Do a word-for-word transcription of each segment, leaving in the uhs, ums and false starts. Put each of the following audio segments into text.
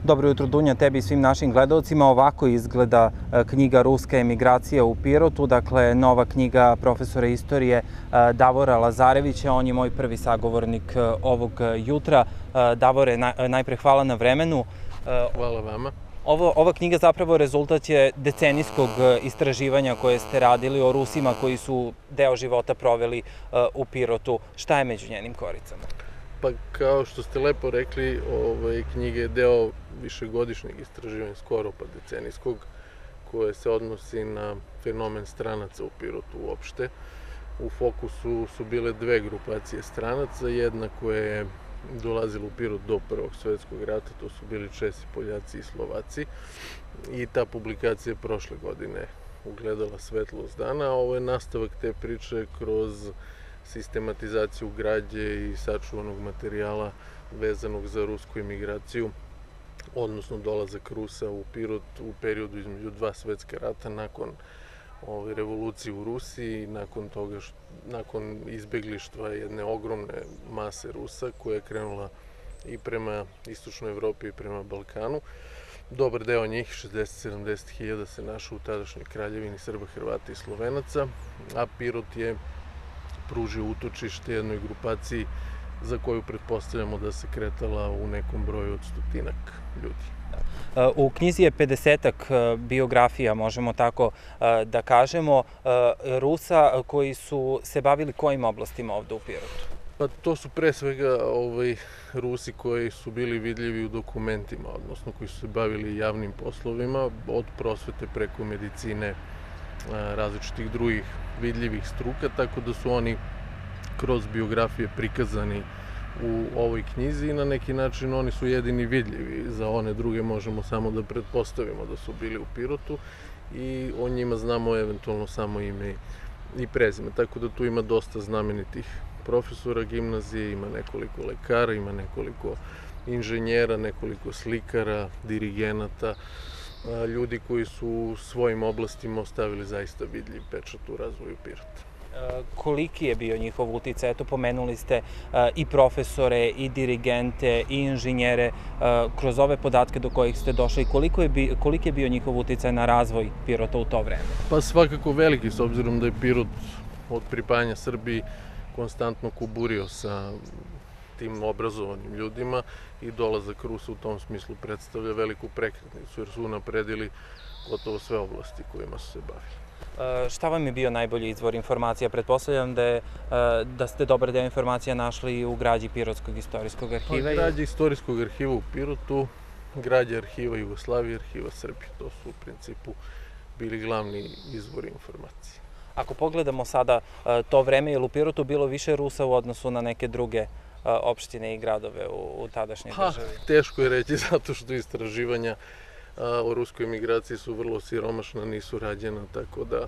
Dobro jutro, Dunja, tebi i svim našim gledalcima. Ovako izgleda knjiga Ruska emigracija u Pirotu, dakle nova knjiga profesora istorije Davora Lazarevića. On je moj prvi sagovornik ovog jutra. Davore, najpre hvala na vremenu. Hvala vama. Ovo, ova knjiga zapravo rezultat je decenijskog istraživanja koje ste radili o Rusima koji su deo života proveli u Pirotu. Šta je među njenim koricama? Pa kao što ste lepo rekli, ovaj, knjiga je deo višegodišnjeg istraživanja, skoro pa decenijskog, koje se odnosi na fenomen stranaca u Pirotu uopšte. U fokusu su bile dve grupacije stranaca, jedna koja je dolazila u Pirot do Prvog svjetskog rata, to su bili Česi, Poljaci i Slovaci. I ta publikacija je prošle godine ugledala svetlost dana, a ovo je nastavak te priče kroz sistematizaciju građe i sačuvanog materijala vezanog za rusku emigraciju, odnosno dolazak Rusa u Pirot u periodu između dva svetska rata, nakon ove revolucije u Rusiji, nakon toga, nakon izbeglištva jedne ogromne mase Rusa koja je krenula i prema istočnoj Evropi i prema Balkanu. Dobar deo njih, šezdeset do sedamdeset hiljada, se našao u tadašnjoj kraljevini Srba, Hrvata i Slovenaca, a Pirot je pružio utočište jednoj grupaciji za koju pretpostavljamo da se kretala u nekom broju od stotinak ljudi. U knjizi je pedesetak biografija, možemo tako da kažemo, Rusa koji su se bavili kojim oblastima ovde u Pirotu? Pa to su pre svega ovaj, Rusi koji su bili vidljivi u dokumentima, odnosno koji su se bavili javnim poslovima, od prosvete preko medicine, različitih drugih vidljivih struka, tako da su oni kroz biografije prikazani u ovoj knjizi i na neki način oni su jedini vidljivi. Za one druge možemo samo da pretpostavimo da su bili u Pirotu i o njima znamo eventualno samo ime i prezime. Tako da tu ima dosta znamenitih profesora gimnazije, ima nekoliko lekara, ima nekoliko inženjera, nekoliko slikara, dirigenata, ljudi koji su u svojim oblastima ostavili zaista vidljiv pečat u razvoju Pirota. Koliki je bio njihov uticaj? Eto, pomenuli ste i profesore, i dirigente, i inženjere. Kroz ove podatke do kojih ste došli, koliki je bio njihov uticaj na razvoj Pirota u to vreme? Pa svakako veliki, s obzirom da je Pirot od pripajanja Srbiji konstantno kuburio sa tim obrazovanim ljudima i dolazak Rusa u tom smislu predstavlja veliku prekretnicu, jer su napredili gotovo sve oblasti kojima su se bavili. Šta vam je bio najbolji izvor informacija? Pretpostavljam da, je, da ste dobar deo informacija našli u građi Pirotskog istorijskog arhiva. Pa, građa istorijskog arhiva u Pirotu, građa arhiva Jugoslavije, arhiva Srbije. To su u principu bili glavni izvori informacije. Ako pogledamo sada to vreme, je li u Pirotu bilo više Rusa u odnosu na neke druge opštine i gradove u, u tadašnjoj državi? Pa, teško je reći, zato što istraživanja o ruskoj emigraciji su vrlo siromašna, nisu rađena, tako da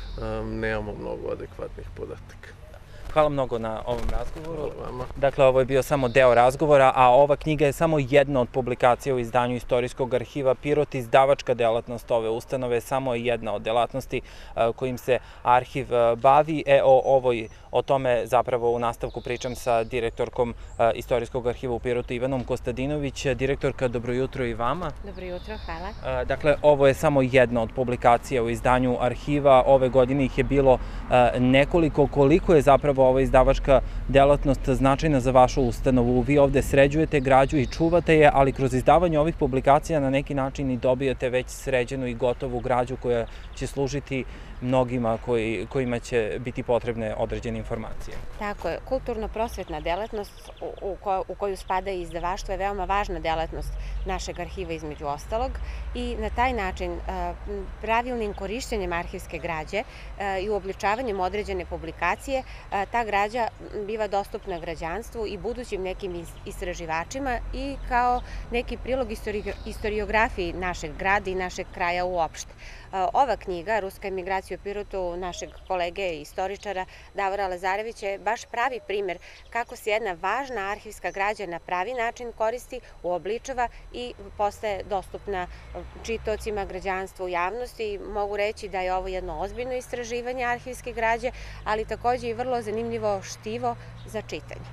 nemamo mnogo adekvatnih podataka. Hvala mnogo na ovom razgovoru. Hvala vama. Dakle, ovo je bio samo deo razgovora, a ova knjiga je samo jedna od publikacija u izdanju Istorijskog arhiva Pirot. Izdavačka delatnost ove ustanove je samo jedna od delatnosti kojim se arhiv bavi. E, o, ovoj, o tome zapravo u nastavku pričam sa direktorkom Istorijskog arhiva u Pirotu, Ivanom Kostadinović. Direktorka, dobro jutro i vama. Dobro jutro, hvala. Dakle, ovo je samo jedna od publikacija u izdanju arhiva. Ove godine ih je bilo nekoliko. Koliko je zapravo ova izdavačka delatnost značajna za vašu ustanovu? Vi ovde sređujete građu i čuvate je, ali kroz izdavanje ovih publikacija na neki način i dobijate već sređenu i gotovu građu koja će služiti mnogima koji, kojima će biti potrebne određene informacije. Tako je. Kulturno-prosvetna delatnost u, u, ko, u koju spada i izdavaštvo je veoma važna delatnost našeg arhiva između ostalog i na taj način pravilnim korišćenjem arhivske građe i uobličavanjem određene publikacije ta građa biva dostupna građanstvu i budućim nekim istraživačima i kao neki prilog istoriografiji našeg grada i našeg kraja uopšte. Ova knjiga, Ruska emigracija u Pirotu, našeg kolege i istoričara Davora Lazarevića, je baš pravi primer kako se jedna važna arhivska građa na pravi način koristi, uobličava i postaje dostupna čitaocima, građanstvu, javnosti. Mogu reći da je ovo jedno ozbiljno istraživanje arhivske građe, ali takođe i vrlo zanimljivo štivo za čitanje.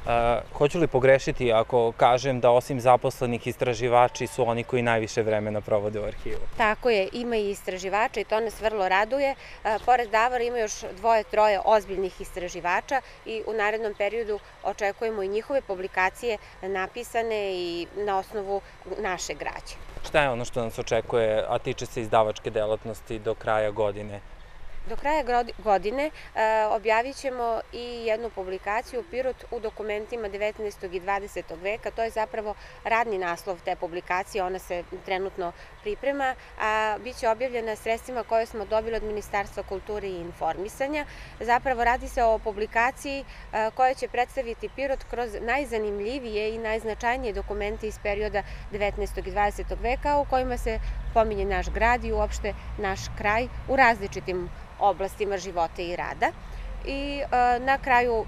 Hoću li pogrešiti ako kažem da osim zaposlenih istraživači su oni koji najviše vremena provode u arhivu? Tako je, ima i istraživača i to nas vrlo raduje. Pored Davora ima još dvoje, troje ozbiljnih istraživača i u narednom periodu očekujemo i njihove publikacije napisane i na osnovu naše građe. Šta je ono što nas očekuje, a tiče se izdavačke delatnosti do kraja godine? Do kraja godine objavit ćemo i jednu publikaciju Pirot u dokumentima devetnaestog i dvadesetog veka. To je zapravo radni naslov te publikacije, ona se trenutno priprema, a bit će objavljena sredstvima koje smo dobili od Ministarstva kulture i informisanja. Zapravo radi se o publikaciji koja će predstaviti Pirot kroz najzanimljivije i najznačajnije dokumente iz perioda devetnaestog i dvadesetog veka u kojima se pominje naš grad i uopšte naš kraj u različitim oblastima života i rada. I na kraju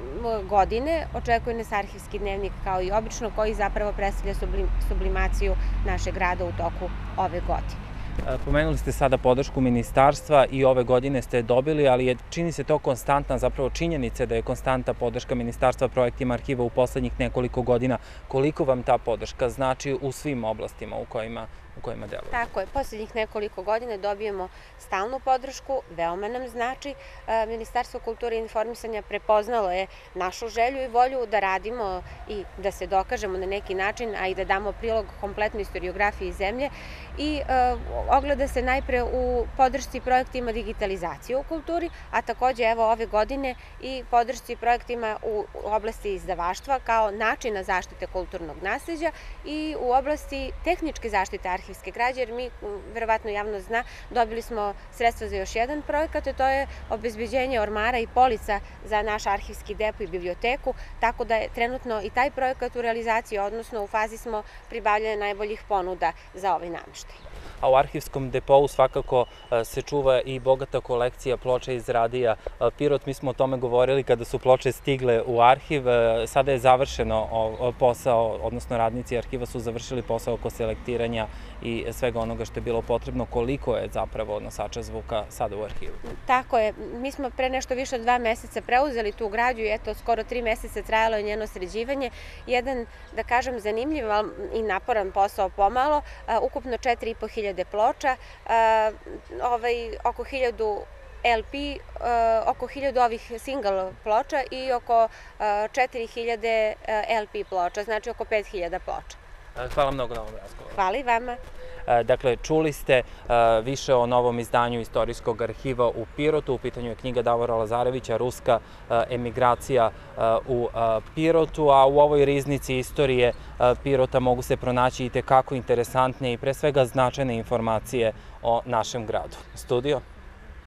godine očekuje nas arhivski dnevnik kao i obično, koji zapravo predstavlja sublimaciju našeg rada u toku ove godine. Pomenuli ste sada podršku ministarstva i ove godine ste je dobili, ali je, čini se to konstantna, zapravo činjenica da je konstantna podrška ministarstva projektima arhiva u poslednjih nekoliko godina. Koliko vam ta podrška znači u svim oblastima u kojima u kojima delujete? Tako je, poslednjih nekoliko godina dobijemo stalnu podršku, veoma nam znači. Ministarstvo kulture i informisanja prepoznalo je našu želju i volju da radimo i da se dokažemo na neki način, a i da damo prilog kompletnoj istoriografiji zemlje i ogleda se najpre u podršci projektima digitalizacije u kulturi, a takođe evo ove godine i podršci projektima u oblasti izdavaštva kao načina zaštite kulturnog nasleđa i u oblasti tehničke zaštite arhivske građe, jer mi, verovatno javnost zna, dobili smo sredstva za još jedan projekat, a to je obezbeđenje ormara i polica za naš arhivski depo i biblioteku, tako da je trenutno i taj projekat u realizaciji, odnosno u fazi smo pribavljanja najboljih ponuda za ovaj nameštaj. A u arhivskom depou svakako se čuva i bogata kolekcija ploča iz radija Pirot. Mi smo o tome govorili kada su ploče stigle u arhiv. Sada je završeno posao, odnosno radnici arhiva su završili posao oko selektiranja i svega onoga što je bilo potrebno. Koliko je zapravo nosača zvuka sada u arhivu? Tako je. Mi smo pre nešto više od dva meseca preuzeli tu građu i eto, skoro tri meseca trajalo je njeno sređivanje. Jedan, da kažem, zanimljiv i naporan posao pomalo, ukupno četiri i po hiljade ploča, oko hiljadu el pi, oko hiljadu ovih single ploča i oko četiri hiljade el pi ploča, znači oko pet hiljada ploča. Hvala mnogo na ovom razgovoru. Hvala i vama. Dakle, čuli ste više o novom izdanju Istorijskog arhiva u Pirotu. U pitanju je knjiga Davora Lazarevića, Ruska emigracija u Pirotu, a u ovoj riznici istorije Pirota mogu se pronaći i tekako interesantne i pre svega značajne informacije o našem gradu. Studio.